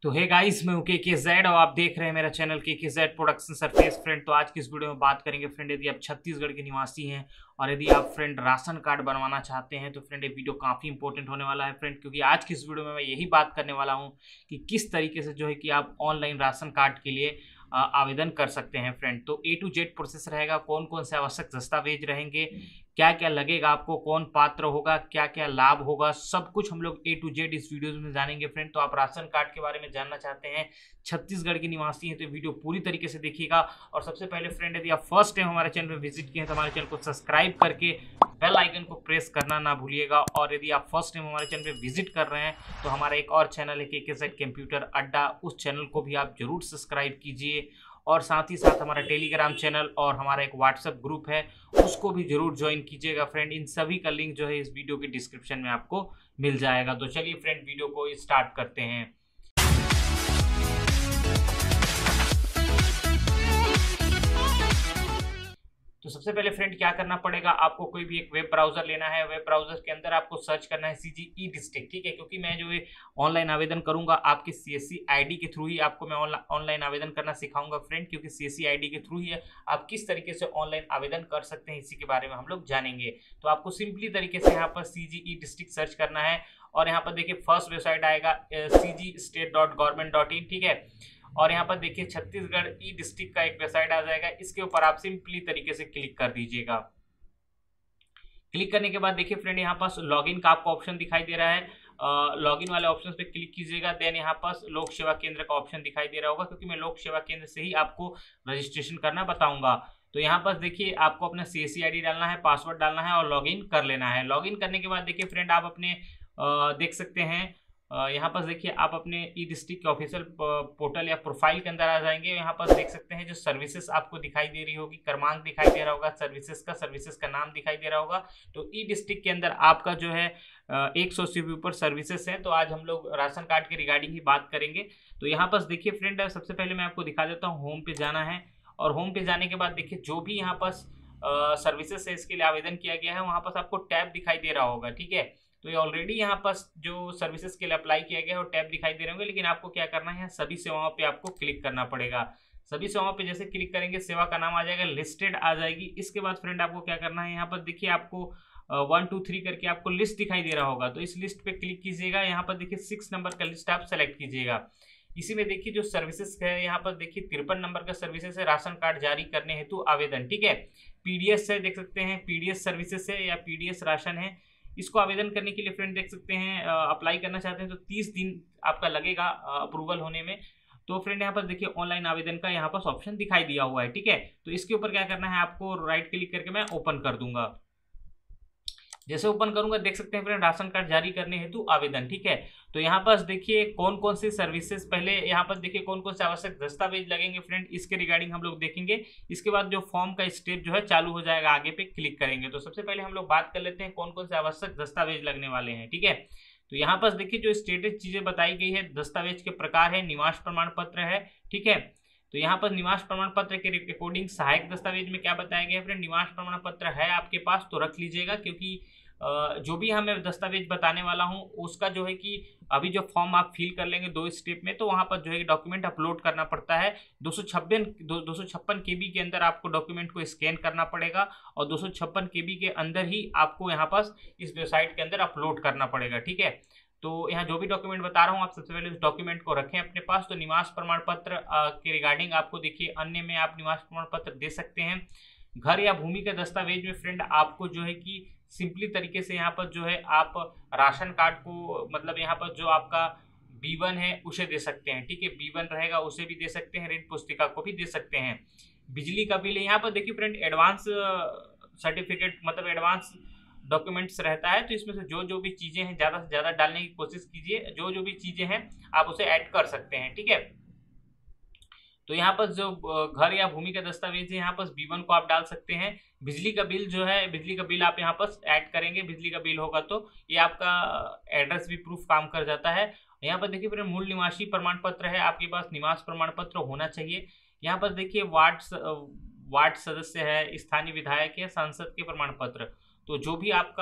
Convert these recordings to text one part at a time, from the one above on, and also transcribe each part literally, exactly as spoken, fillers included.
तो hey guys, मैं हूं के के जेड और आप देख रहे हैं मेरा चैनल के के जेड प्रोडक्शन सरफेस। फ्रेंड, तो आज की इस वीडियो में बात करेंगे फ्रेंड, यदि आप छत्तीसगढ़ के निवासी हैं और यदि आप फ्रेंड राशन कार्ड बनवाना चाहते हैं तो फ्रेंड ये वीडियो काफ़ी इंपॉर्टेंट होने वाला है फ्रेंड, क्योंकि आज की इस वीडियो में मैं यही बात करने वाला हूं कि किस तरीके से जो है कि आप ऑनलाइन राशन कार्ड के लिए आवेदन कर सकते हैं फ्रेंड। तो ए टू जेड प्रोसेस रहेगा, कौन कौन से आवश्यक दस्तावेज रहेंगे, क्या क्या लगेगा आपको, कौन पात्र होगा, क्या क्या लाभ होगा, सब कुछ हम लोग ए टू जेड इस वीडियो में जानेंगे फ्रेंड। तो आप राशन कार्ड के बारे में जानना चाहते हैं, छत्तीसगढ़ के निवासी हैं, तो वीडियो पूरी तरीके से देखिएगा। और सबसे पहले फ्रेंड, यदि आप फर्स्ट टाइम हमारे चैनल पर विजिट किए हैं तो हमारे चैनल को सब्सक्राइब करके बेल आइकन को प्रेस करना ना भूलिएगा। और यदि आप फर्स्ट टाइम हमारे चैनल पे विजिट कर रहे हैं तो हमारा एक और चैनल है के के जेड कंप्यूटर अड्डा, उस चैनल को भी आप जरूर सब्सक्राइब कीजिए। और साथ ही साथ हमारा टेलीग्राम चैनल और हमारा एक व्हाट्सएप ग्रुप है, उसको भी जरूर ज्वाइन कीजिएगा फ्रेंड। इन सभी का लिंक जो है इस वीडियो के डिस्क्रिप्शन में आपको मिल जाएगा। तो चलिए फ्रेंड, वीडियो को स्टार्ट करते हैं। तो सबसे पहले फ्रेंड क्या करना पड़ेगा, आपको कोई भी एक वेब ब्राउजर लेना है। वेब ब्राउजर के अंदर आपको सर्च करना है सीजी ई डिस्ट्रिक्ट, ठीक है, क्योंकि मैं जो है ऑनलाइन आवेदन करूंगा आपके सीएससी आईडी के थ्रू ही आपको मैं ऑनलाइन आवेदन करना सिखाऊंगा फ्रेंड, क्योंकि सीएससी आईडी के थ्रू ही आप किस तरीके से ऑनलाइन आवेदन कर सकते हैं इसी के बारे में हम लोग जानेंगे। तो आपको सिंपली तरीके से यहाँ पर सीजी ई डिस्ट्रिक्ट सर्च करना है और यहाँ पर देखिए फर्स्ट वेबसाइट आएगा C G state dot government dot in, ठीक है। और यहाँ पर देखिए छत्तीसगढ़ ई डिस्ट्रिक्ट का एक वेबसाइट आ जाएगा, इसके ऊपर आप सिंपली तरीके से क्लिक कर दीजिएगा। क्लिक करने के बाद देखिए फ्रेंड, यहाँ पास लॉगिन का आपको ऑप्शन दिखाई दे रहा है, लॉगिन वाले ऑप्शन पे क्लिक कीजिएगा। देन यहाँ पास लोक सेवा केंद्र का ऑप्शन दिखाई दे रहा होगा, क्योंकि मैं लोक सेवा केंद्र से ही आपको रजिस्ट्रेशन करना बताऊंगा। तो यहाँ पास देखिए आपको अपना सीएससी आईडी डालना है, पासवर्ड डालना है और लॉगिन कर लेना है। लॉगिन करने के बाद देखिए फ्रेंड, आप अपने आ, देख सकते हैं यहाँ पर देखिए आप अपने ई डिस्ट्रिक्ट के ऑफिशियल पोर्टल या प्रोफाइल के अंदर आ जाएंगे। यहाँ पर देख सकते हैं जो सर्विसेज आपको दिखाई दे रही होगी, क्रमांक दिखाई दे रहा होगा सर्विसेज का, सर्विसेज का नाम दिखाई दे रहा होगा। तो ई डिस्ट्रिक्ट के अंदर आपका जो है एक सौ से भी ऊपर सर्विसेज है। तो आज हम लोग राशन कार्ड के रिगार्डिंग ही बात करेंगे। तो यहाँ पर देखिए फ्रेंड, सबसे पहले मैं आपको दिखा देता हूँ, होम पे जाना है और होम पे जाने के बाद देखिए जो भी यहाँ पर सर्विसेज है इसके लिए आवेदन किया गया है वहाँ पर आपको टैब दिखाई दे रहा होगा, ठीक है। तो ये ऑलरेडी यहाँ पर जो सर्विसेज के लिए अप्लाई किया गया है वो टैब दिखाई दे रहे होंगे, लेकिन आपको क्या करना है, सभी सेवाओं पे आपको क्लिक करना पड़ेगा। सभी सेवाओं पे जैसे क्लिक करेंगे सेवा का नाम आ जाएगा, लिस्टेड आ जाएगी। इसके बाद फ्रेंड आपको क्या करना है, यहाँ पर देखिए आपको वन टू थ्री करके आपको लिस्ट दिखाई दे रहा होगा, तो इस लिस्ट पे क्लिक कीजिएगा। यहाँ पर देखिए सिक्स नंबर का लिस्ट आप सेलेक्ट कीजिएगा। इसी में देखिए जो सर्विसेज है, यहाँ पर देखिए तिरपन नंबर का सर्विसेज है, राशन कार्ड जारी करने हेतु आवेदन, ठीक है। पीडीएस है, देख सकते हैं पीडीएस सर्विसेज है या पीडीएस राशन है। इसको आवेदन करने के लिए फ्रेंड देख सकते हैं अप्लाई करना चाहते हैं तो तीस दिन आपका लगेगा अप्रूवल होने में। तो फ्रेंड यहाँ पर देखिए ऑनलाइन आवेदन का यहाँ पर ऑप्शन दिखाई दिया हुआ है, ठीक है। तो इसके ऊपर क्या करना है, आपको राइट क्लिक करके मैं ओपन कर दूंगा। जैसे ओपन करूंगा देख सकते हैं फ्रेंड, राशन कार्ड जारी करने हेतु आवेदन, ठीक है। तो यहाँ पर देखिए कौन कौन सी सर्विसेज, पहले यहाँ पर देखिए कौन कौन से आवश्यक दस्तावेज लगेंगे फ्रेंड, इसके रिगार्डिंग हम लोग देखेंगे। इसके बाद जो फॉर्म का स्टेप जो है चालू हो जाएगा, आगे पे क्लिक करेंगे। तो सबसे पहले हम लोग बात कर लेते हैं कौन कौन से आवश्यक दस्तावेज लगने वाले हैं, ठीक है। तो यहाँ पर देखिए जो स्टेटस चीजें बताई गई है, दस्तावेज के प्रकार है, निवास प्रमाण पत्र है, ठीक है। तो यहाँ पर निवास प्रमाण पत्र के अकॉर्डिंग सहायक दस्तावेज में क्या बताया गया है फ्रेंड, निवास प्रमाण पत्र है आपके पास तो रख लीजिएगा, क्योंकि जो भी हमें दस्तावेज बताने वाला हूं उसका जो है कि अभी जो फॉर्म आप फिल कर लेंगे दो स्टेप में, तो वहां पर जो है डॉक्यूमेंट अपलोड करना पड़ता है। दो सौ छप्पन दो सौ छप्पन के बी के अंदर आपको डॉक्यूमेंट को स्कैन करना पड़ेगा और दो सौ छप्पन के बी के अंदर ही आपको यहाँ पास इस वेबसाइट के अंदर अपलोड करना पड़ेगा, ठीक है। तो यहाँ जो भी डॉक्यूमेंट बता रहा हूँ आप सबसे पहले उस डॉक्यूमेंट को रखें अपने पास। तो निवास प्रमाण पत्र के रिगार्डिंग आपको देखिए अन्य में आप निवास प्रमाण पत्र दे सकते हैं। घर या भूमि का दस्तावेज में फ्रेंड आपको जो है कि सिंपली तरीके से यहाँ पर जो है आप राशन कार्ड को, मतलब यहाँ पर जो आपका बी वन है उसे दे सकते हैं, ठीक है। बी वन रहेगा उसे भी दे सकते हैं, ऋण पुस्तिका को भी दे सकते हैं। बिजली का बिल यहाँ पर देखिए फ्रेंड एडवांस सर्टिफिकेट, मतलब एडवांस डॉक्यूमेंट्स रहता है, तो इसमें से जो जो भी चीजें हैं ज़्यादा से ज़्यादा डालने की कोशिश कीजिए, जो जो भी चीजें हैं आप उसे ऐड कर सकते हैं, ठीक है। तो यहाँ पर जो घर या भूमि का दस्तावेज है यहाँ पर बी वन को आप डाल सकते हैं। बिजली का बिल जो है, बिजली का बिल आप यहाँ पर ऐड करेंगे, बिजली का बिल होगा तो ये आपका एड्रेस भी प्रूफ काम कर जाता है। यहाँ पर देखिए फिर मूल निवासी प्रमाण पत्र है, आपके पास निवास प्रमाण पत्र होना चाहिए। यहाँ पर देखिए वार्ड वार्ड सदस्य है, स्थानीय विधायक है, सांसद के प्रमाण पत्र। तो जो भी आपका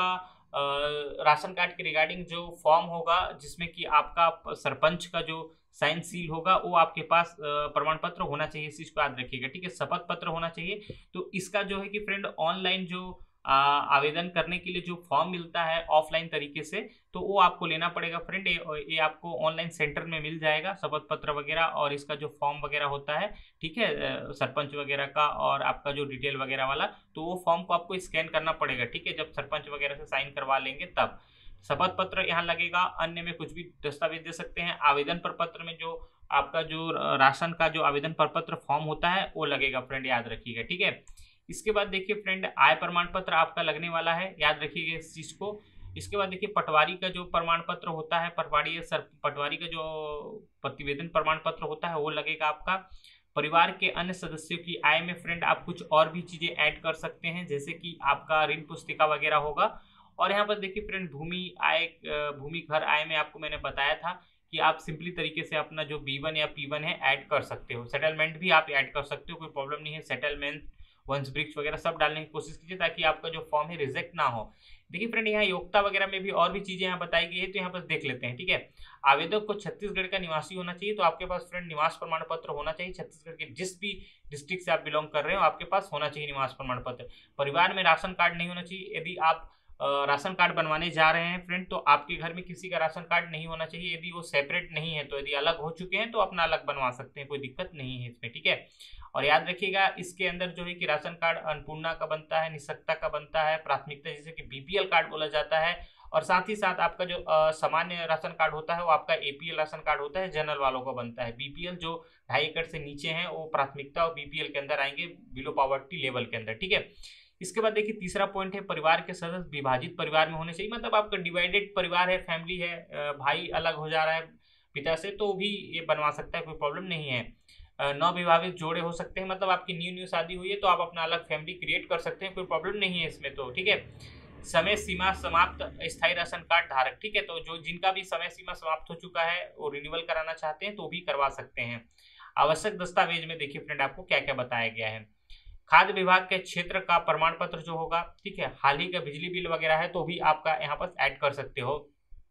राशन कार्ड के रिगार्डिंग जो फॉर्म होगा जिसमें कि आपका सरपंच का जो साइन सील होगा वो आपके पास प्रमाण पत्र होना चाहिए, इस चीज को याद रखिएगा, ठीक है। शपथ पत्र होना चाहिए। तो इसका जो है कि फ्रेंड ऑनलाइन जो आ, आवेदन करने के लिए जो फॉर्म मिलता है ऑफलाइन तरीके से, तो वो आपको लेना पड़ेगा फ्रेंड। ये, ये आपको ऑनलाइन सेंटर में मिल जाएगा, शपथ पत्र वगैरह और इसका जो फॉर्म वगैरह होता है, ठीक है, सरपंच वगैरह का और आपका जो डिटेल वगैरह वाला, तो वो फॉर्म को आपको स्कैन करना पड़ेगा, ठीक है। जब सरपंच वगैरह से साइन करवा लेंगे तब शपथ पत्र यहाँ लगेगा। अन्य में कुछ भी दस्तावेज दे सकते हैं। आवेदन प्रपत्र में जो आपका जो राशन का जो आवेदन प्रपत्र फॉर्म होता है वो लगेगा फ्रेंड, याद रखिएगा, ठीक है। इसके बाद देखिए फ्रेंड आय प्रमाण पत्र आपका लगने वाला है, याद रखिएगा इस चीज को। इसके बाद देखिए पटवारी का जो प्रमाण पत्र होता है, पटवारी सर पटवारी का जो प्रतिवेदन प्रमाण पत्र होता है वो लगेगा आपका। परिवार के अन्य सदस्यों की आय में फ्रेंड आप कुछ और भी चीजें ऐड कर सकते हैं, जैसे कि आपका ऋण पुस्तिका वगैरह होगा। और यहाँ पर देखिए फ्रेंड भूमि आय, भूमि घर आय में आपको मैंने बताया था कि आप सिंपली तरीके से अपना जो बी वन या पी वन है ऐड कर सकते हो। सेटलमेंट भी आप ऐड कर सकते हो, कोई प्रॉब्लम नहीं है। सेटलमेंट, वंश वृक्ष वगैरह सब डालने की कोशिश कीजिए ताकि आपका जो फॉर्म है रिजेक्ट ना हो। देखिए फ्रेंड यहाँ योग्यता वगैरह में भी और भी चीजें यहाँ बताई गई है, तो यहाँ पर देख लेते हैं, ठीक है। आवेदक को छत्तीसगढ़ का निवासी होना चाहिए, तो आपके पास फ्रेंड निवास प्रमाण पत्र होना चाहिए। छत्तीसगढ़ के जिस भी डिस्ट्रिक्ट से आप बिलोंग कर रहे हो आपके पास होना चाहिए निवास प्रमाण पत्र। परिवार में राशन कार्ड नहीं होना चाहिए। यदि आप राशन कार्ड बनवाने जा रहे हैं फ्रेंड, तो आपके घर में किसी का राशन कार्ड नहीं होना चाहिए। यदि वो सेपरेट नहीं है, तो यदि अलग हो चुके हैं तो अपना अलग बनवा सकते हैं, कोई दिक्कत नहीं है इसमें, ठीक है। और याद रखिएगा इसके अंदर जो है कि राशन कार्ड अन्नपूर्णा का बनता है, निःशक्ता का बनता है, प्राथमिकता जिसे कि बीपीएल कार्ड बोला जाता है। और साथ ही साथ आपका जो सामान्य राशन कार्ड होता है वो आपका एपीएल राशन कार्ड होता है, जनरल वालों का बनता है। बीपीएल जो ढाई एकड़ से नीचे हैं वो प्राथमिकता और बीपीएल के अंदर आएंगे, बिलो पॉवर्टी लेवल के अंदर, ठीक है। इसके बाद देखिए तीसरा पॉइंट है परिवार के सदस्य विभाजित परिवार में होने चाहिए। मतलब आपका डिवाइडेड परिवार है, फैमिली है, भाई अलग हो जा रहा है पिता से, तो भी ये बनवा सकता है, कोई प्रॉब्लम नहीं है। नवविवाहित जोड़े हो सकते हैं, मतलब आपकी न्यू न्यू शादी हुई है तो आप अपना अलग फैमिली क्रिएट कर सकते हैं, कोई प्रॉब्लम नहीं है इसमें, तो ठीक है। समय सीमा समाप्त स्थायी राशन कार्ड धारक, ठीक है, तो जो जिनका भी समय सीमा समाप्त हो चुका है वो रिन्यूअल कराना चाहते हैं तो भी करवा सकते हैं। आवश्यक दस्तावेज में देखिए फ्रेंड आपको क्या क्या बताया गया है। खाद्य विभाग के क्षेत्र का प्रमाण पत्र जो होगा, ठीक है, हाल ही का बिजली बिल वगैरह है तो भी आपका यहाँ पर ऐड कर सकते हो।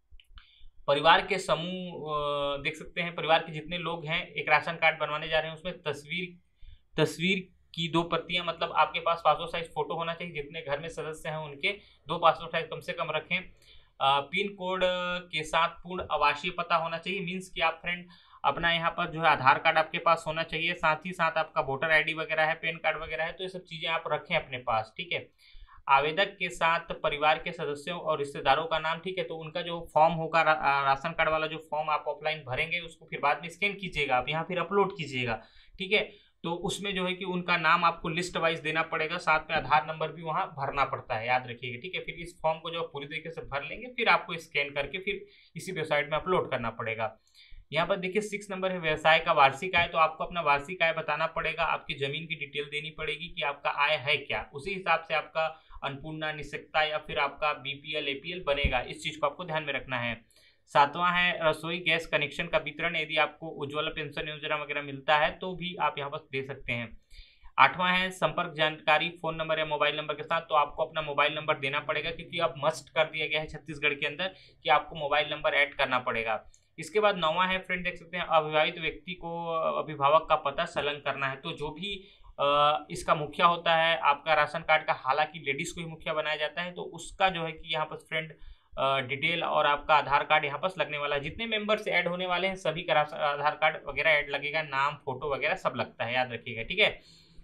परिवार के समूह देख सकते हैं, परिवार के जितने लोग हैं एक राशन कार्ड बनवाने जा रहे हैं उसमें तस्वीर तस्वीर की दो प्रतियां, मतलब आपके पास पासपोर्ट साइज फोटो होना चाहिए। जितने घर में सदस्य हैं उनके दो पासपोर्ट साइज कम से कम रखें। पिन कोड के साथ पूर्ण आवासीय पता होना चाहिए, मीन्स कि आप फ्रेंड अपना यहाँ पर जो है आधार कार्ड आपके पास होना चाहिए, साथ ही साथ आपका वोटर आईडी वगैरह है, पैन कार्ड वगैरह है, तो ये सब चीजें आप रखें अपने पास, ठीक है। आवेदक के साथ परिवार के सदस्यों और रिश्तेदारों का नाम, ठीक है, तो उनका जो फॉर्म होगा रा, राशन कार्ड वाला जो फॉर्म आप ऑफलाइन भरेंगे उसको फिर बाद में स्कैन कीजिएगा, आप यहाँ फिर अपलोड कीजिएगा, ठीक है। तो उसमें जो है कि उनका नाम आपको लिस्ट वाइज देना पड़ेगा, साथ में आधार नंबर भी वहाँ भरना पड़ता है, याद रखिएगा, ठीक है। फिर इस फॉर्म को जब पूरी तरीके से भर लेंगे फिर आपको स्कैन करके फिर इसी वेबसाइट में अपलोड करना पड़ेगा। यहाँ पर देखिए सिक्स नंबर है व्यवसाय का वार्षिक आय, तो आपको अपना वार्षिक आय बताना पड़ेगा, आपकी जमीन की डिटेल देनी पड़ेगी कि आपका आय है क्या, उसी हिसाब से आपका अन्नपूर्णा, निःशक्ता या फिर आपका बीपीएल एपीएल बनेगा, इस चीज को आपको ध्यान में रखना है। सातवां है रसोई गैस कनेक्शन का वितरण, यदि आपको उज्ज्वला पेंशन योजना वगैरह मिलता है तो भी आप यहाँ पर दे सकते हैं। आठवां है संपर्क जानकारी, फोन नंबर या मोबाइल नंबर के साथ, तो आपको अपना मोबाइल नंबर देना पड़ेगा क्योंकि अब मस्ट कर दिया गया है छत्तीसगढ़ के अंदर कि आपको मोबाइल नंबर ऐड करना पड़ेगा। इसके बाद नौवां है फ्रेंड देख सकते हैं अविवाहित व्यक्ति को अभिभावक का पता संलग्न करना है, तो जो भी इसका मुखिया होता है आपका राशन कार्ड का, हालांकि लेडीज को ही मुखिया बनाया जाता है, तो उसका जो है कि यहाँ पर फ्रेंड डिटेल और आपका आधार कार्ड यहाँ पर लगने वाला है। जितने मेंबर्स ऐड होने वाले हैं सभी का आधार कार्ड वगैरह ऐड लगेगा, नाम फोटो वगैरह सब लगता है, याद रखिएगा, ठीक है।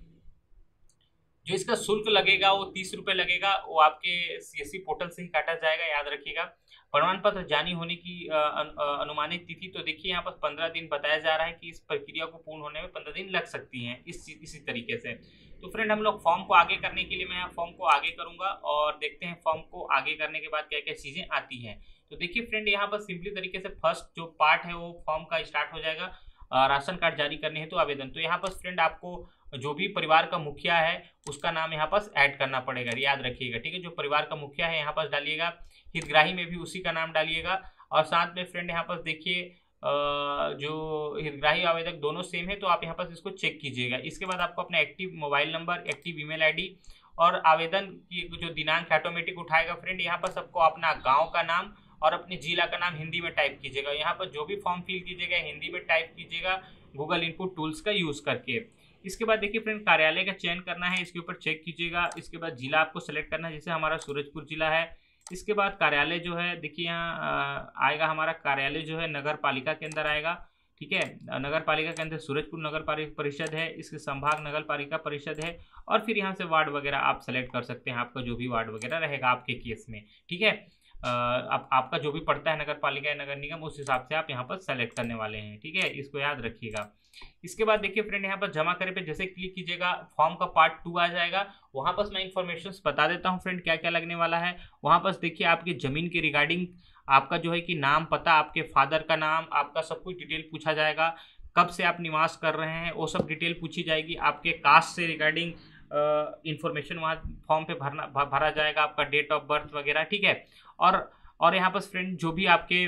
जो इसका शुल्क लगेगा वो तीस रुपए लगेगा, वो आपके सीएससी पोर्टल से ही काटा जाएगा, याद रखिएगा। प्रमाण पत्र जारी होने की अनुमानित तिथि, तो देखिए यहाँ पर पंद्रह दिन बताया जा रहा है कि इस प्रक्रिया को पूर्ण होने में पंद्रह दिन लग सकती हैं, इस इसी तरीके से। तो फ्रेंड हम लोग फॉर्म को आगे करने के लिए मैं फॉर्म को आगे करूंगा और देखते हैं फॉर्म को आगे करने के बाद क्या क्या चीजें आती हैं। तो देखिए फ्रेंड यहाँ पर सिंपली तरीके से फर्स्ट जो पार्ट है वो फॉर्म का स्टार्ट हो जाएगा, राशन कार्ड जारी करने हेतु तो आवेदन। तो यहाँ पर फ्रेंड आपको जो भी परिवार का मुखिया है उसका नाम यहाँ पर ऐड करना पड़ेगा, याद रखिएगा, ठीक है। जो परिवार का मुखिया है यहाँ पर डालिएगा, हितग्राही में भी उसी का नाम डालिएगा, और साथ में फ्रेंड यहाँ पर देखिए जो हितग्राही आवेदक दोनों सेम है तो आप यहाँ पर इसको चेक कीजिएगा। इसके बाद आपको अपना active mobile number, active email ID और आवेदन की जो दिनांक ऑटोमेटिक उठाएगा फ्रेंड। यहाँ पर सबको अपना गाँव का नाम और अपने जिला का नाम हिंदी में टाइप कीजिएगा। यहाँ पर जो भी फॉर्म फिल कीजिएगा हिंदी में टाइप कीजिएगा गूगल इनपुट टूल्स का यूज करके। इसके बाद देखिए फ्रेंड कार्यालय का चयन करना है, इसके ऊपर चेक कीजिएगा। इसके बाद जिला आपको सेलेक्ट करना है, जैसे हमारा सूरजपुर जिला है। इसके बाद कार्यालय जो है देखिए यहाँ आएगा हमारा कार्यालय जो है नगर पालिका के अंदर आएगा, ठीक है। नगर पालिका के अंदर सूरजपुर नगर पालिका परिषद है, इसके संभाग नगर पालिका परिषद है। और फिर यहाँ से वार्ड वगैरह आप सेलेक्ट कर सकते हैं, आपका जो भी वार्ड वगैरह रहेगा आपके केस में, ठीक है। आप आपका जो भी पड़ता है नगर पालिका या नगर निगम उस हिसाब से आप यहाँ पर सेलेक्ट करने वाले हैं, ठीक है, इसको याद रखिएगा। इसके बाद देखिए फ्रेंड यहाँ पर जमा करे पे जैसे क्लिक कीजिएगा फॉर्म का पार्ट टू आ जाएगा। वहाँ पर मैं इन्फॉर्मेशन बता देता हूँ फ्रेंड क्या क्या लगने वाला है। वहाँ पर देखिए आपकी जमीन के रिगार्डिंग आपका जो है कि नाम पता, आपके फादर का नाम, आपका सब कुछ डिटेल पूछा जाएगा। कब से आप निवास कर रहे हैं वो सब डिटेल पूछी जाएगी। आपके कास्ट से रिगार्डिंग इंफॉर्मेशन वहाँ फॉर्म पे भरना भरा जाएगा, आपका डेट ऑफ बर्थ वगैरह, ठीक है। और और यहाँ पर फ्रेंड जो भी आपके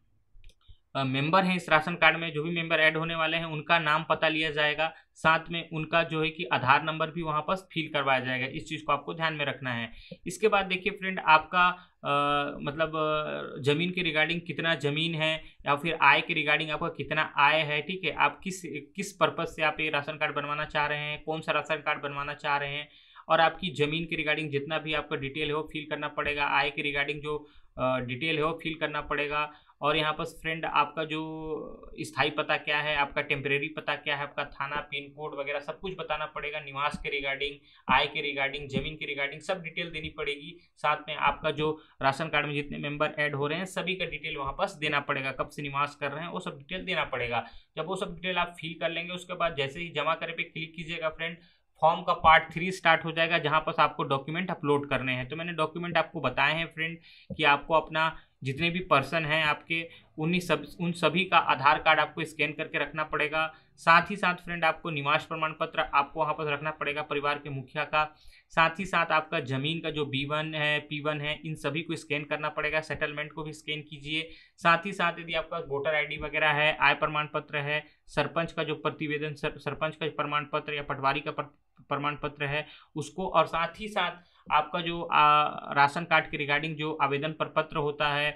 मेंबर हैं इस राशन कार्ड में, जो भी मेंबर ऐड होने वाले हैं उनका नाम पता लिया जाएगा। साथ में उनका जो है कि आधार नंबर भी वहाँ पर फिल करवाया जाएगा। इस चीज़ को आपको ध्यान में रखना है। इसके बाद देखिए फ्रेंड आपका आ, मतलब आ, ज़मीन के रिगार्डिंग कितना ज़मीन है या फिर आय के रिगार्डिंग आपका कितना आय है, ठीक है। आप किस किस पर्पज़ से आप ये राशन कार्ड बनवाना चाह रहे हैं, कौन सा राशन कार्ड बनवाना चाह रहे हैं, और आपकी ज़मीन के रिगार्डिंग जितना भी आपका डिटेल है वो फिल करना पड़ेगा। आय के रिगार्डिंग जो डिटेल है वो फिल करना पड़ेगा। और यहाँ पर फ्रेंड आपका जो स्थायी पता क्या है, आपका टेम्परेरी पता क्या है, आपका थाना, पिन कोड वगैरह सब कुछ बताना पड़ेगा। निवास के रिगार्डिंग, आय के रिगार्डिंग, जमीन के रिगार्डिंग सब डिटेल देनी पड़ेगी। साथ में आपका जो राशन कार्ड में जितने मेंबर ऐड हो रहे हैं सभी का डिटेल वहाँ पर देना पड़ेगा। कब से निवास कर रहे हैं वो सब डिटेल देना पड़ेगा। जब वो सब डिटेल आप फिल कर लेंगे उसके बाद जैसे ही जमा करे पे क्लिक कीजिएगा फ्रेंड, फॉर्म का पार्ट थ्री स्टार्ट हो जाएगा जहां पर आपको डॉक्यूमेंट अपलोड करने हैं। तो मैंने डॉक्यूमेंट आपको बताए हैं फ्रेंड कि आपको अपना जितने भी पर्सन हैं आपके उन्हीं सब उन सभी का आधार कार्ड आपको स्कैन करके रखना पड़ेगा। साथ ही साथ फ्रेंड आपको निवास प्रमाण पत्र आपको वहाँ पर रखना पड़ेगा परिवार के मुखिया का। साथ ही साथ आपका ज़मीन का जो बी वन है, पी वन है, इन सभी को स्कैन करना पड़ेगा। सेटलमेंट को भी स्कैन कीजिए। साथ ही साथ यदि आपका वोटर आईडी वगैरह है, आय प्रमाण पत्र है, सरपंच का जो प्रतिवेदन सर, सरपंच का प्रमाण पत्र या पटवारी का प्रमाण पत्र है उसको, और साथ ही साथ आपका जो आ, राशन कार्ड के रिगार्डिंग जो आवेदन प्रपत्र होता है,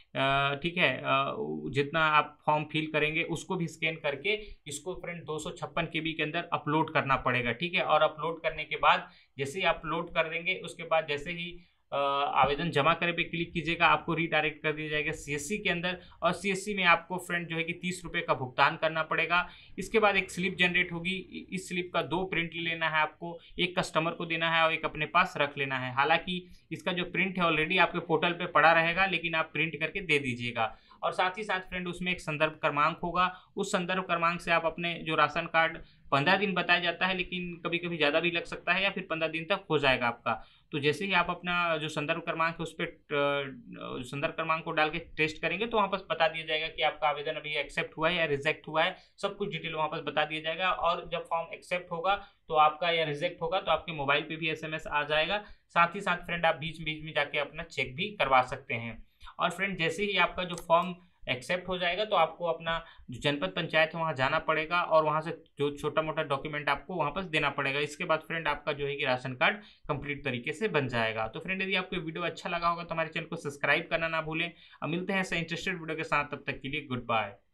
ठीक है, जितना आप फॉर्म फिल करेंगे उसको भी स्कैन करके इसको फ्रेंड दो सौ छप्पन के बी के अंदर अपलोड करना पड़ेगा, ठीक है। और अपलोड करने के बाद जैसे ही अपलोड कर देंगे उसके बाद जैसे ही आवेदन जमा करे पे क्लिक कीजिएगा आपको रीडायरेक्ट कर दिया जाएगा सीएससी के अंदर। और सीएससी में आपको फ्रेंड जो है कि तीस रुपये का भुगतान करना पड़ेगा। इसके बाद एक स्लिप जनरेट होगी। इस स्लिप का दो प्रिंट लेना है आपको, एक कस्टमर को देना है और एक अपने पास रख लेना है। हालांकि इसका जो प्रिंट है ऑलरेडी आपके पोर्टल पे पड़ा रहेगा, लेकिन आप प्रिंट करके दे दीजिएगा। और साथ ही साथ फ्रेंड उसमें एक संदर्भ क्रमांक होगा। उस संदर्भ क्रमांक से आप अपने जो राशन कार्ड पंद्रह दिन बताया जाता है, लेकिन कभी कभी ज़्यादा भी लग सकता है या फिर पंद्रह दिन तक हो जाएगा आपका। तो जैसे ही आप अपना जो संदर्भ क्रमांक है उस पर संदर्भ क्रमांक को डाल के टेस्ट करेंगे तो वहाँ पर बता दिया जाएगा कि आपका आवेदन अभी एक्सेप्ट हुआ है या रिजेक्ट हुआ है। सब कुछ डिटेल वहाँ पर बता दिया जाएगा। और जब फॉर्म एक्सेप्ट होगा तो आपका या रिजेक्ट होगा तो आपके मोबाइल पे भी एसएमएस आ जाएगा। साथ ही साथ फ्रेंड आप बीच बीच में जाके अपना चेक भी करवा सकते हैं। और फ्रेंड जैसे ही आपका जो फॉर्म एक्सेप्ट हो जाएगा तो आपको अपना जो जनपद पंचायत है वहाँ जाना पड़ेगा और वहाँ से जो छोटा मोटा डॉक्यूमेंट आपको वहाँ पर देना पड़ेगा। इसके बाद फ्रेंड आपका जो है कि राशन कार्ड कंप्लीट तरीके से बन जाएगा। तो फ्रेंड यदि आपको वीडियो अच्छा लगा होगा तो हमारे चैनल को सब्सक्राइब करना ना भूलें। अब मिलते हैं ऐसे इंटरेस्टेड वीडियो के साथ, तब तक के लिए गुड बाय।